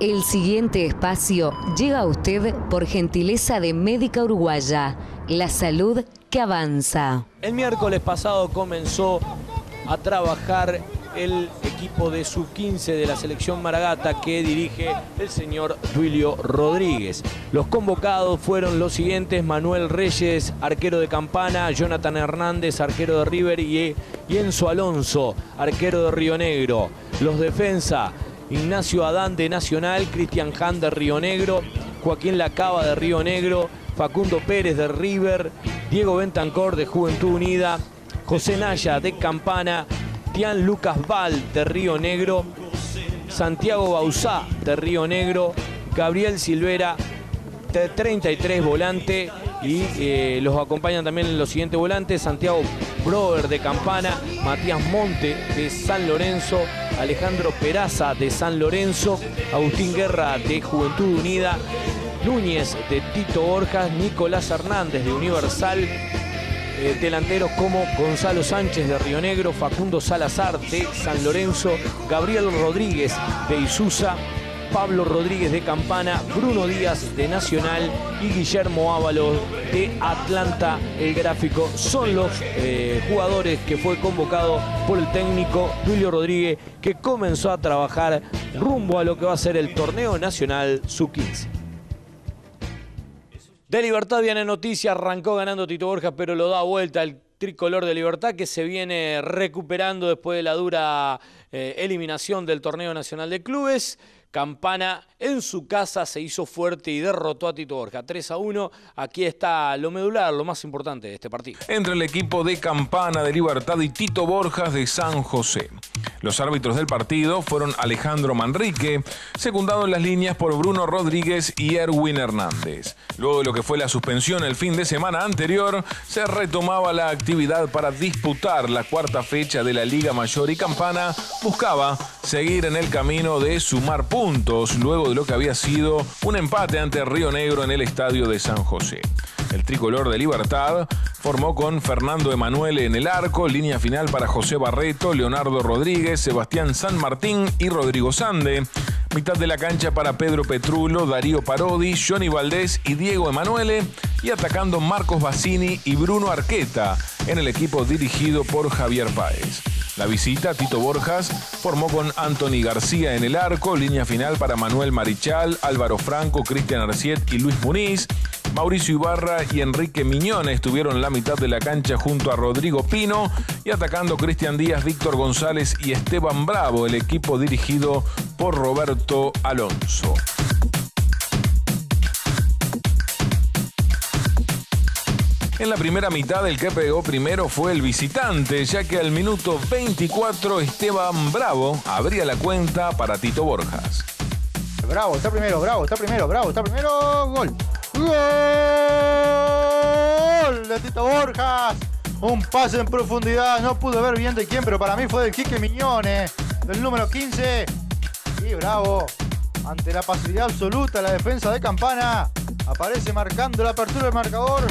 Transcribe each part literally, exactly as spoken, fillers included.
El siguiente espacio llega a usted por gentileza de Médica Uruguaya, la salud que avanza. El miércoles pasado comenzó a trabajar el equipo de sub quince de la selección Maragata que dirige el señor Duilio Rodríguez. Los convocados fueron los siguientes: Manuel Reyes, arquero de Campana; Jonathan Hernández, arquero de River; y Enzo Alonso, arquero de Río Negro. Los defensa: Ignacio Adán de Nacional, Cristian Han de Río Negro, Joaquín Lacaba de Río Negro, Facundo Pérez de River, Diego Bentancor de Juventud Unida, José Naya de Campana, Tian Lucas Val de Río Negro, Santiago Bauzá de Río Negro, Gabriel Silvera de treinta y tres volante, y eh, los acompañan también los siguientes volantes: Santiago Brover de Campana, Matías Monte de San Lorenzo, Alejandro Peraza de San Lorenzo, Agustín Guerra de Juventud Unida, Núñez de Tito Borjas, Nicolás Hernández de Universal, eh, delanteros como Gonzalo Sánchez de Río Negro, Facundo Salazar de San Lorenzo, Gabriel Rodríguez de Isuza, Pablo Rodríguez de Campana, Bruno Díaz de Nacional y Guillermo Ábalos de Atlanta el Gráfico. Son los eh, jugadores que fue convocado por el técnico Duilio Rodríguez, que comenzó a trabajar rumbo a lo que va a ser el torneo nacional sub quince. De Libertad viene noticia: arrancó ganando Tito Borjas, pero lo da vuelta el tricolor de Libertad, que se viene recuperando después de la dura eh, eliminación del torneo nacional de clubes. Campana en su casa se hizo fuerte y derrotó a Tito Borja tres a uno. Aquí está lo medular, lo más importante de este partido. Entre el equipo de Campana de Libertad y Tito Borjas de San José. Los árbitros del partido fueron Alejandro Manrique, secundado en las líneas por Bruno Rodríguez y Erwin Hernández. Luego de lo que fue la suspensión el fin de semana anterior, se retomaba la actividad para disputar la cuarta fecha de la Liga Mayor, y Campana buscaba seguir en el camino de sumar puntos luego de lo que había sido un empate ante Río Negro en el estadio de San José. El tricolor de Libertad formó con Fernando Emanuele en el arco, línea final para José Barreto, Leonardo Rodríguez, Sebastián San Martín y Rodrigo Sande. Mitad de la cancha para Pedro Petrulo, Darío Parodi, Johnny Valdés y Diego Emanuele, y atacando Marcos Bassini y Bruno Arqueta en el equipo dirigido por Javier Páez. La visita, Tito Borjas formó con Anthony García en el arco, línea final para Manuel Marichal, Álvaro Franco, Cristian Arciet y Luis Muniz. Mauricio Ibarra y Enrique Miñón estuvieron en la mitad de la cancha junto a Rodrigo Pino, y atacando Cristian Díaz, Víctor González y Esteban Bravo, el equipo dirigido por Roberto Alonso. En la primera mitad, el que pegó primero fue el visitante, ya que al minuto veinticuatro Esteban Bravo abría la cuenta para Tito Borjas. Bravo, está primero, Bravo, está primero, Bravo, está primero, gol. ¡Gol de Tito Borjas! Un pase en profundidad, no pude ver bien de quién, pero para mí fue del Quique Miñone, del número quince. Y Bravo, ante la pasividad absoluta de la defensa de Campana, aparece marcando la apertura del marcador.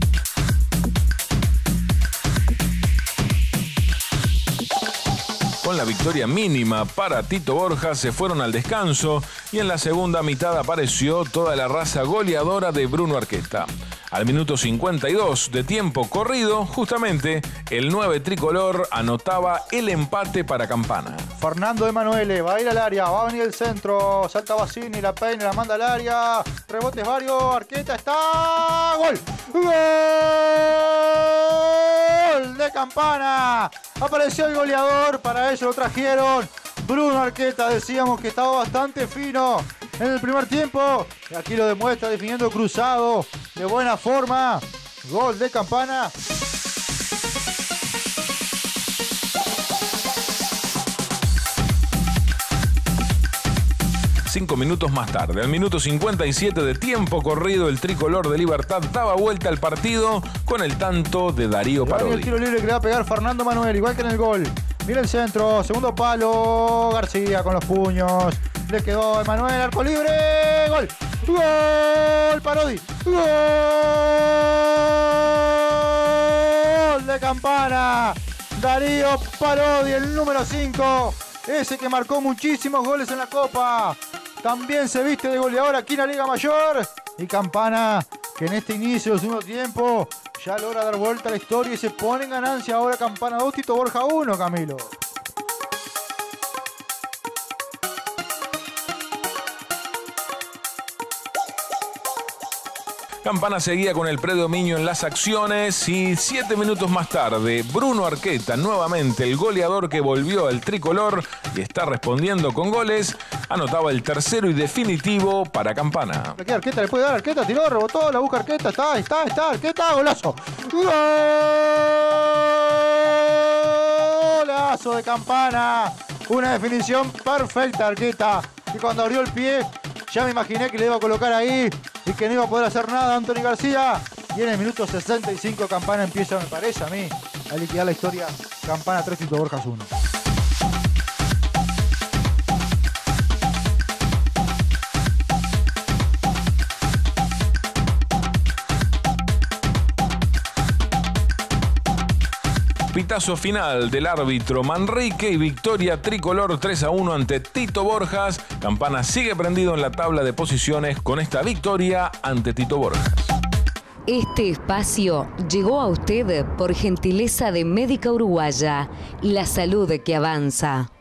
Con la victoria mínima para Tito Borjas, se fueron al descanso, y en la segunda mitad apareció toda la raza goleadora de Bruno Arqueta. Al minuto cincuenta y dos de tiempo corrido, justamente el nueve tricolor anotaba el empate para Campana. Fernando Emanuele va a ir al área, va a venir el centro, salta Bassini, la peina, la manda al área, rebotes varios, Arqueta está, ¡gol! ¡Gol de Campana! Apareció el goleador, para eso lo trajeron. Bruno Arqueta, decíamos que estaba bastante fino en el primer tiempo, y aquí lo demuestra definiendo cruzado de buena forma. Gol de Campana. Cinco minutos más tarde, al minuto cincuenta y siete de tiempo corrido, el tricolor de Libertad daba vuelta al partido con el tanto de Darío Parodi. El tiro libre que le va a pegar Fernando Manuel, igual que en el gol. Mira el centro, segundo palo, García con los puños. Le quedó Emanuel, arco libre, gol. Gol, Parodi. Gol de Campana. Darío Parodi, el número cinco. Ese que marcó muchísimos goles en la Copa. también se viste de goleador aquí en la Liga Mayor. Y Campana, que en este inicio del segundo tiempo ya logra dar vuelta a la historia y se pone en ganancia ahora Campana dos, Tito Borja uno, Camilo. Campana seguía con el predominio en las acciones y siete minutos más tarde, Bruno Arqueta, nuevamente el goleador que volvió al tricolor y está respondiendo con goles, anotaba el tercero y definitivo para Campana. Aquí Arqueta le puede dar, Arqueta tiró, rebotó, la busca Arqueta, está, está, está, Arqueta, golazo. Golazo de Campana, una definición perfecta Arqueta, y cuando abrió el pie ya me imaginé que le iba a colocar ahí y que no iba a poder hacer nada Anthony García. Y en el minuto sesenta y cinco Campana empieza, me parece a mí, a liquidar la historia. Campana tres, Tito Borjas uno. Pitazo final del árbitro Manrique y victoria tricolor tres a uno ante Tito Borjas. Campana sigue prendido en la tabla de posiciones con esta victoria ante Tito Borjas. Este espacio llegó a usted por gentileza de Médica Uruguaya, la salud que avanza.